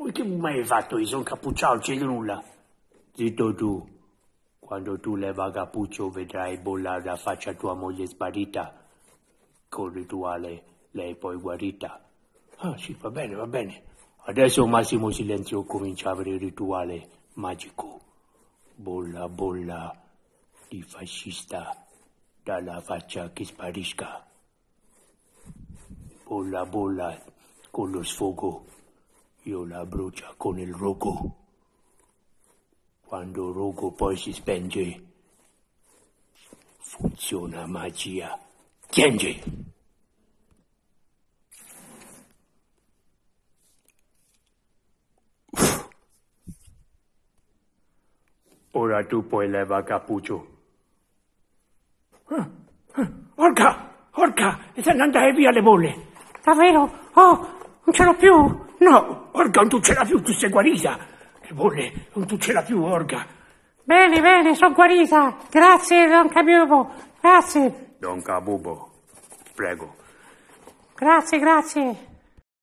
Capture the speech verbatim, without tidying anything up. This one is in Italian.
Che mai hai fatto? Io sono cappucciato, non c'è nulla. Zitto tu. Quando tu leva cappuccio vedrai bollare la faccia tua moglie sparita. Col rituale lei poi guarita. Ah sì, va bene, va bene. Adesso massimo silenzio comincia a avere il rituale magico. Bolla, bolla di fascista dalla faccia che sparisca. Bolla, bolla con lo sfogo. Io la brucia con il rogo. Quando il rogo poi si spenge, funziona magia. Tiengi! Ora tu puoi levare cappuccio. Ah, ah, orca! Orca! Stanno andando via le bolle! Davvero? Oh, non ce l'ho più! No, orca, non tu ce l'ha più, tu sei guarita! Le bolle, non tu ce l'ha più, orca! Bene, bene, sono guarita! Grazie, Don Cabubo! Grazie! Don Cabubo, prego. Grazie, grazie!